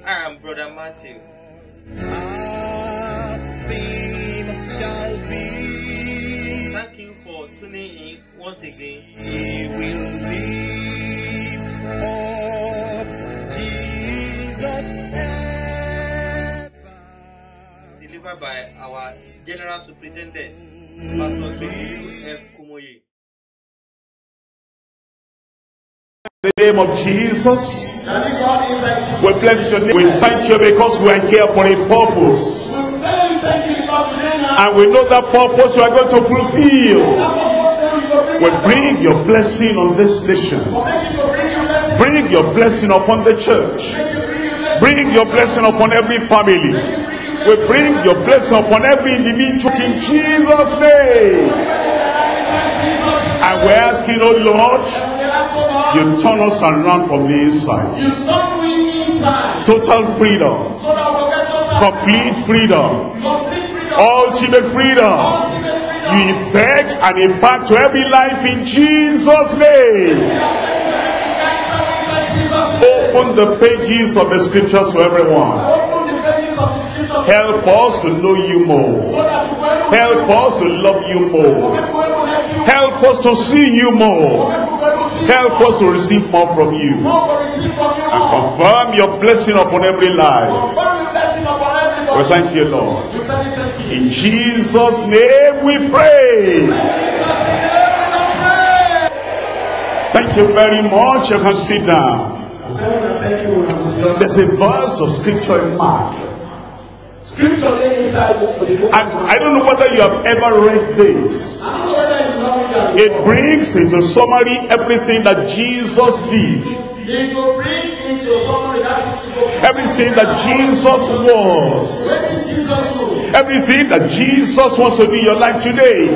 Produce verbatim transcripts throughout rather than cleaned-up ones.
I am Brother Matthew. Our theme shall be, Thank you for tuning in once again. He will lift up Jesus ever. Delivered by our General Superintendent, Pastor W F Kumoye. In the name of Jesus, we bless your name. We thank you because we are here for a purpose. And we know that purpose you are going to fulfill. We bring your blessing on this nation. Bring your blessing upon the church. Bring your blessing upon every family. We bring your blessing upon every individual in Jesus' name. And we're asking, oh Lord, you turn us around from the inside. Total freedom. Complete freedom. Ultimate freedom. You effect and impact to every life in Jesus' name. Open the pages of the scriptures to everyone. Help us to know you more. Help us to love you more. Help us to see you more. Help us to receive more from you. And confirm your blessing upon every life. We thank you, Lord. In Jesus' name we pray. Thank you very much. You can sit down. There's a verse of scripture in Mark. And I don't know whether you have ever read this. It brings into summary everything that Jesus did. Everything that Jesus was. Everything that Jesus wants to do in your life today.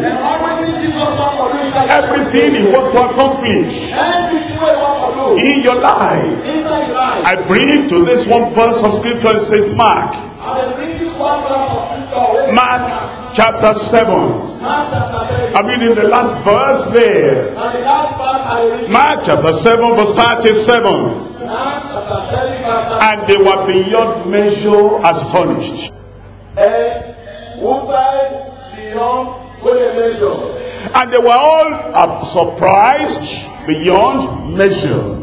Everything he wants to accomplish in your life. I bring to this one verse of scripture in Saint Mark. Mark chapter seven. I'm reading the last verse there. Mark chapter seven verse thirty-seven. And they were beyond measure astonished. And they were all uh, surprised beyond measure.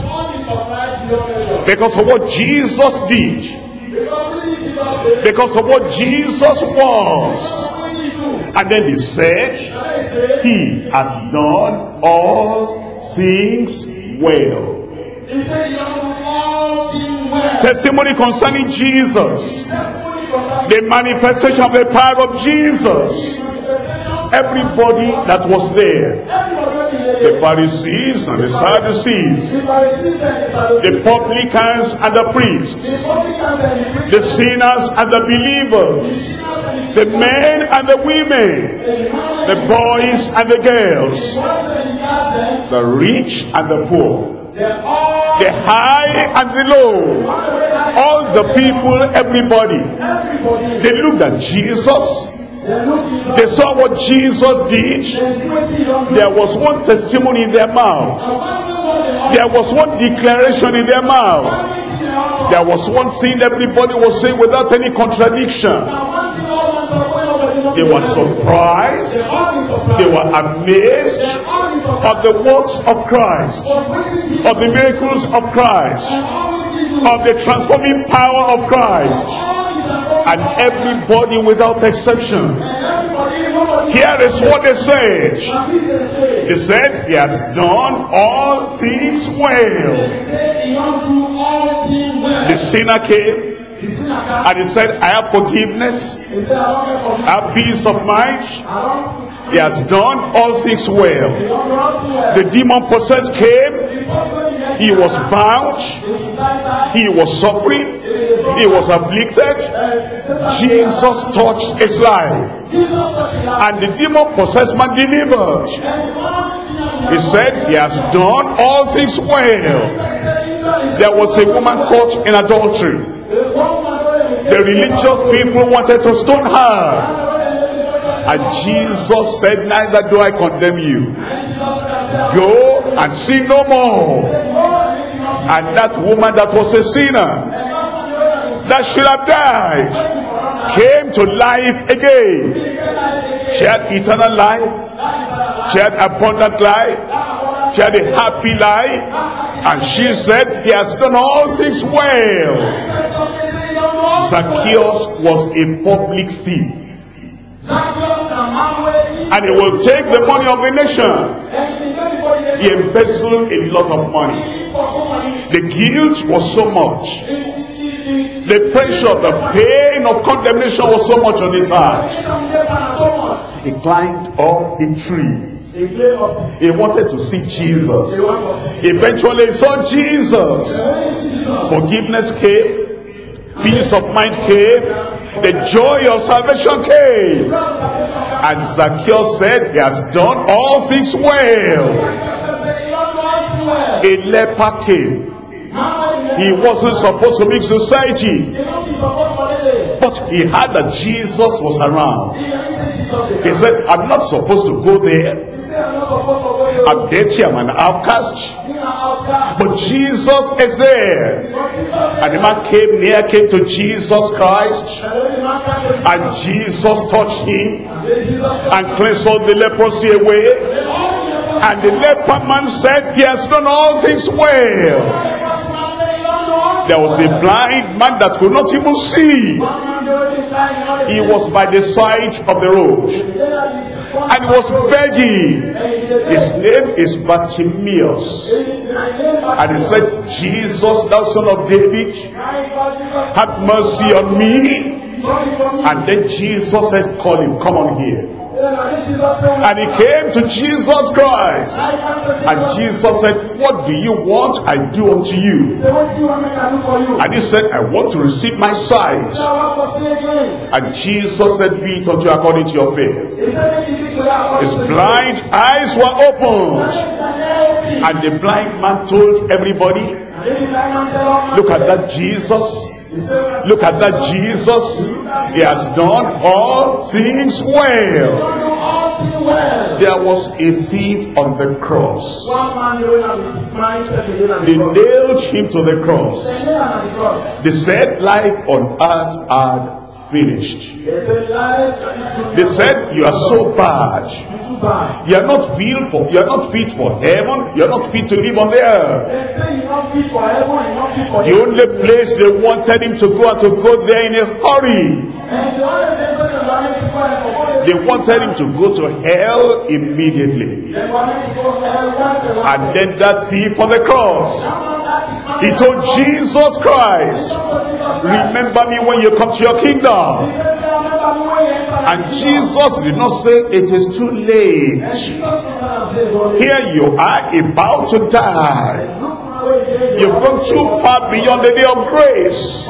Because of what Jesus did. Because of what Jesus was. And then they said, he has done all things well. Testimony concerning Jesus. The manifestation of the power of Jesus. Everybody that was there. The Pharisees and the Sadducees. The publicans and the priests. The sinners and the believers. The men and the women. The boys and the girls. The rich and the poor. The high and the low. All the people, everybody. They looked at Jesus. They saw what Jesus did. There was one testimony in their mouth. There was one declaration in their mouth. There was one thing everybody was saying without any contradiction. They were surprised. They were amazed of the works of Christ, of the miracles of Christ, of the transforming power of Christ. And everybody without exception. Here is what they said. They said, he has done all things well. The sinner came. And he said, I have forgiveness. I have peace of mind. He has done all things well. The demon possessed came. He was bound. He was suffering. He was afflicted. Jesus touched his life. And the demon possessed man delivered. He said, he has done all things well. There was a woman caught in adultery. The religious people wanted to stone her. And Jesus said, neither do I condemn you. Go and sin no more. And that woman that was a sinner, that should have died came to life again. She had eternal life. She had abundant life. She had a happy life. And she said, he has done all things well. Zacchaeus was a public thief. And he will take the money of the nation. He embezzled a lot of money. The guilt was so much. The pressure, the pain of condemnation was so much on his heart. He climbed up a tree. He wanted to see Jesus. Eventually he saw Jesus. Forgiveness came. Peace of mind came. The joy of salvation came. And Zacchaeus said, he has done all things well. A leper came. He wasn't supposed to make society, but he heard that Jesus was around. He said, I'm not supposed to go there. I'm dirty, I'm an outcast, but Jesus is there. And the man came near, came to Jesus Christ, and Jesus touched him and cleansed all the leprosy away. And the leper man said, he has done all things well. There was a blind man that could not even see. He was by the side of the road, and he was begging. His name is Bartimaeus. And he said, Jesus, thou son of David, have mercy on me. And then Jesus said, call him, come on here. And he came to Jesus Christ. And Jesus said, what do you want I do unto you? And he said, I want to receive my sight. And Jesus said, be it unto you according to your faith. His blind eyes were opened. And the blind man told everybody, look at that Jesus. Look at that Jesus. He has done all things well. There was a thief on the cross. They nailed him to the cross. They said life on earth had finished. They said, you are so bad. You are not fit for you are not fit for heaven. You are not fit to live on the earth. The only place they wanted him to go, and to go there in a hurry. They wanted him to go to hell immediately. And then that thief on the cross, he told Jesus Christ, remember me when you come to your kingdom. And Jesus did not say it is too late. Here you are about to die. You've gone too far beyond the day of grace.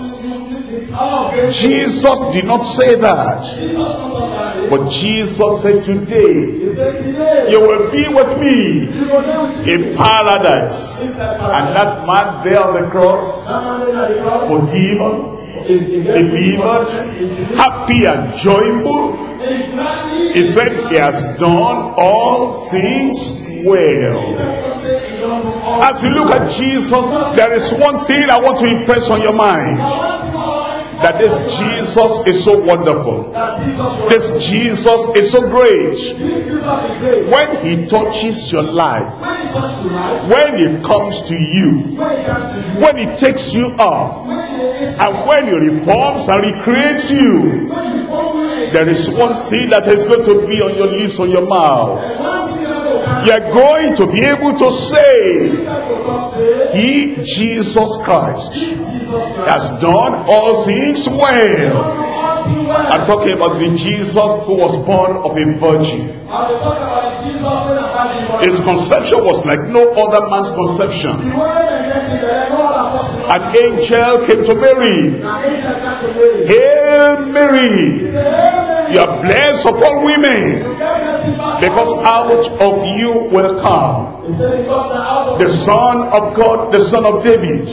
Jesus did not say that. But Jesus said, today you will be with me in paradise. And that man there on the cross, forgiven, delivered, happy and joyful, he said he has done all things well. As you look at Jesus, there is one thing I want to impress on your mind. That this Jesus is so wonderful. This Jesus is so great. When he touches your life, when he comes to you, when he takes you up, and when he reforms and recreates you, there is one thing that is going to be on your lips, on your mouth. You are going to be able to say, he, Jesus Christ, has done all things well. I'm talking about the Jesus who was born of a virgin. His conception was like no other man's conception. An angel came to Mary. Hail Mary, you are blessed of all women, because out of you will come the Son of God, the Son of David.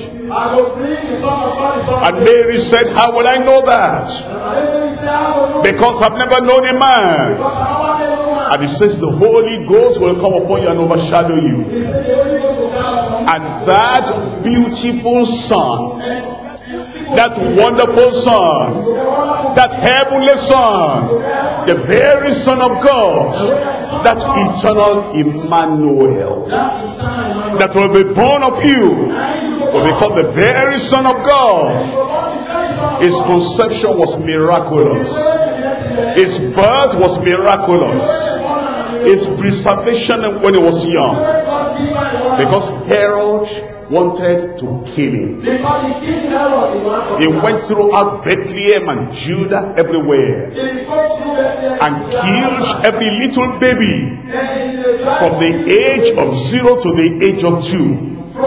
And Mary said, how will I know that? Because I've never known a man. And he says, the Holy Ghost will come upon you and overshadow you. And that beautiful Son, that wonderful Son, that heavenly Son, the very Son of God, that eternal Emmanuel, that will be born of you, will be called the very Son of God. His conception was miraculous. His birth was miraculous. His preservation when he was young, because Herod wanted to kill him. He went throughout Bethlehem and Judah, everywhere, and killed every little baby from the age of zero to the age of two.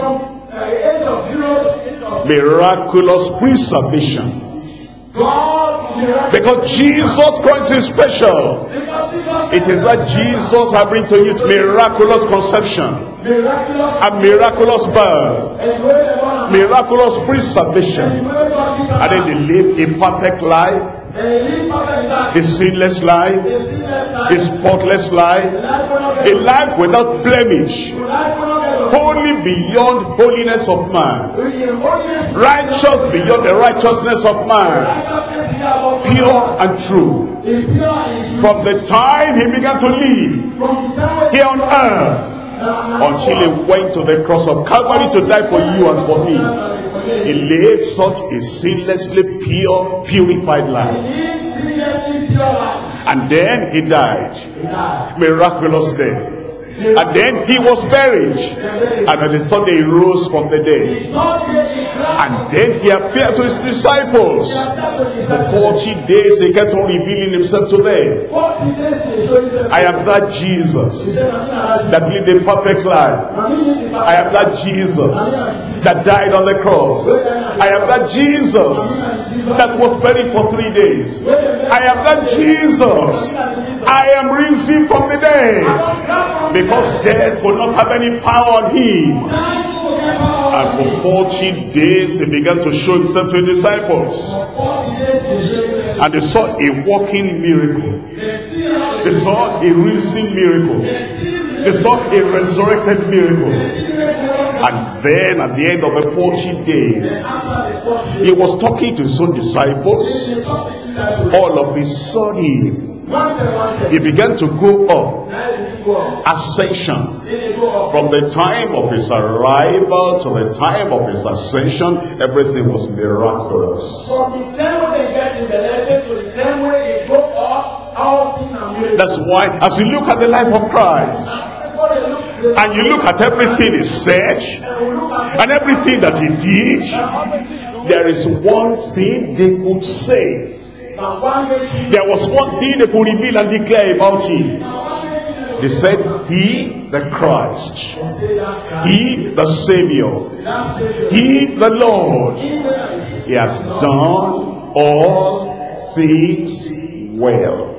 Miraculous preservation. Because Jesus Christ is special. It is that Jesus I bring to you miraculous conception, a miraculous birth, miraculous preservation, and then they live a perfect life, a sinless life, a spotless life, a life without blemish, holy beyond holiness of man, righteous beyond the righteousness of man, pure and true. From the time he began to live here on earth until he went to the cross of Calvary to die for you and for me, he lived such a sinlessly pure, purified life. And then he died, miraculous death. And then he was buried, and on the Sunday he rose from the dead. And then he appeared to his disciples. For forty days he kept on revealing himself to them. I am that Jesus that lived a perfect life. I am that Jesus that died on the cross. I am that Jesus that was buried for three days. I am that Jesus. I am risen from the dead, because death could not have any power on him. And for forty days he began to show himself to his disciples, and they saw a walking miracle, they saw a risen miracle, they saw a resurrected miracle. And then at the end of the forty days, he was talking to his own disciples. All of a sudden he began to go up, ascension. From the time of his arrival to the time of his ascension, everything was miraculous. That's why, as you look at the life of Christ, and you look at everything he said, and everything that he did, there is one thing they could say. There was one thing they could reveal and declare about him. They said, he the Christ, he the Savior, he the Lord, he has done all things well.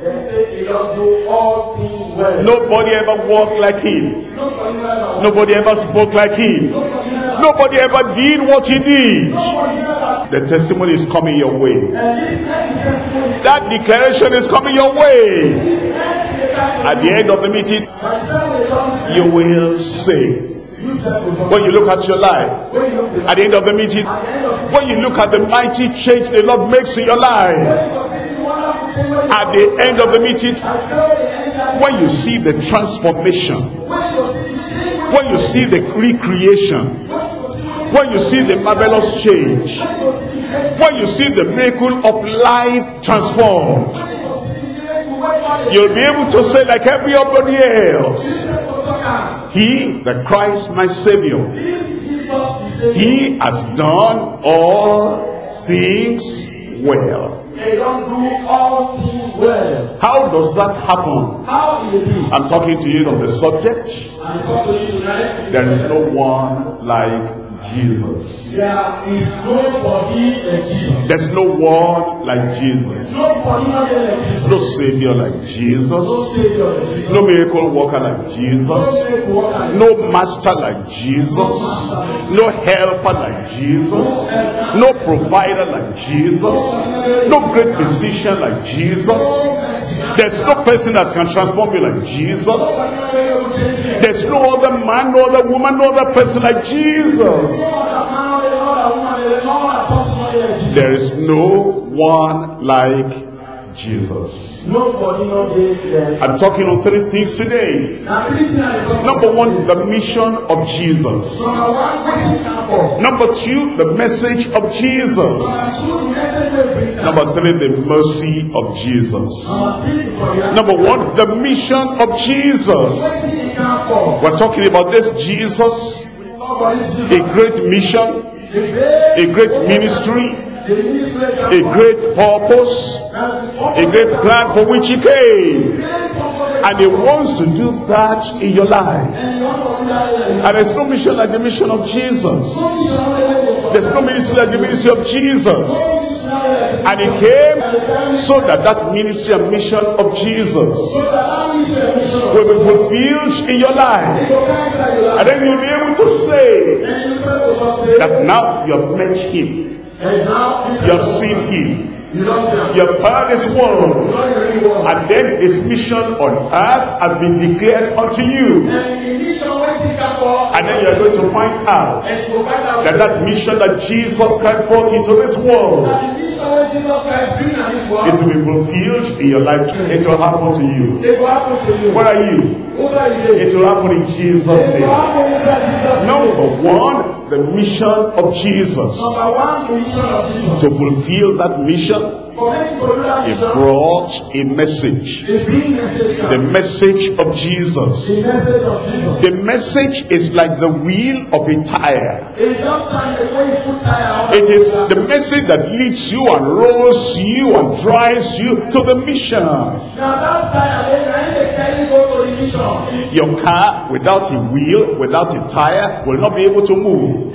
Nobody ever walked like him. Nobody ever spoke like him. Nobody ever did what he did. The testimony is coming your way. That declaration is coming your way. At the end of the meeting, you will say, when you look at your life, at the end of the meeting, when you look at the mighty change the Lord makes in your life, at the end of the meeting, when you see the transformation, when you see the recreation, when you see the marvelous change, when you see the miracle of life transformed, you'll be able to say like everybody else, he, the Christ, my Savior, he has done all things well. How does that happen? I'm talking to you on the subject. There is no one like Jesus. There is nobody like Jesus. There's no one like Jesus. No Savior like Jesus. No miracle worker like Jesus. No Master like Jesus. No helper like Jesus. No provider like Jesus. No great physician like Jesus. There's no person that can transform you like Jesus. There's no other man, no other woman, no other person like Jesus. There is no one like Jesus. I'm talking on three things today. Number one, the mission of Jesus. Number two, the message of Jesus. Number three, the mercy of Jesus. Number one, the mission of Jesus. We're talking about this Jesus, a great mission, a great ministry, a great purpose, a great plan for which he came, and he wants to do that in your life. And there's no mission like the mission of Jesus. There's no ministry like the ministry of Jesus. And he came so that that ministry and mission of Jesus will be fulfilled in your life. And then you'll be able to say that now you have met him. You have seen him. You have heard his word. And then his mission on earth has been declared unto you. And then you are going to find out that that mission that Jesus Christ brought into this world is to be fulfilled in your life. It will happen to you. Where are you? It will happen in Jesus' name. Number one, the mission of Jesus. To fulfill that mission, he brought a message. The message of Jesus. The message is like the wheel of a tire. It is the message that leads you and rolls you and drives you to the mission. Your car without a wheel, without a tire, will not be able to move.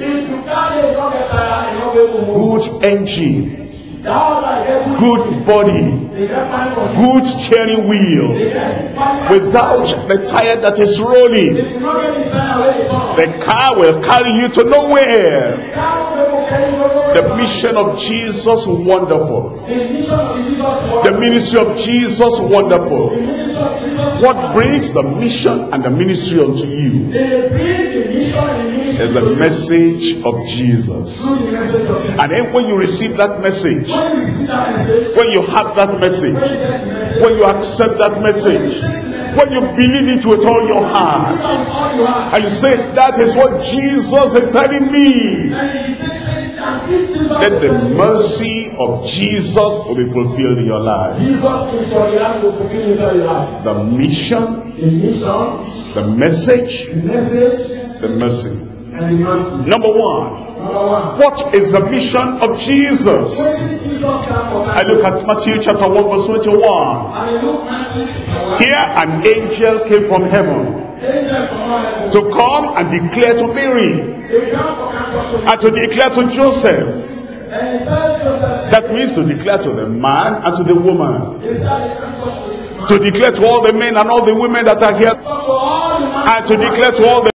Good engine, good body, good steering wheel. Without the tire that is rolling, the car will carry you to nowhere. The mission of Jesus, wonderful. The ministry of Jesus, wonderful. What brings the mission and the ministry unto you is the message of Jesus. And then when you receive that message, when you have that message, when you accept that message, when you believe it with all your heart, and you say, that is what Jesus is telling me, then the mercy of Jesus will be fulfilled in your life. The mission, the message, the mercy. Number one, what is the mission of Jesus? I look at Matthew chapter one verse twenty-one. Here an angel came from heaven to come and declare to Mary and to declare to Joseph. That means to declare to the man and to the woman, to declare to all the men and all the women that are here, and to declare to all the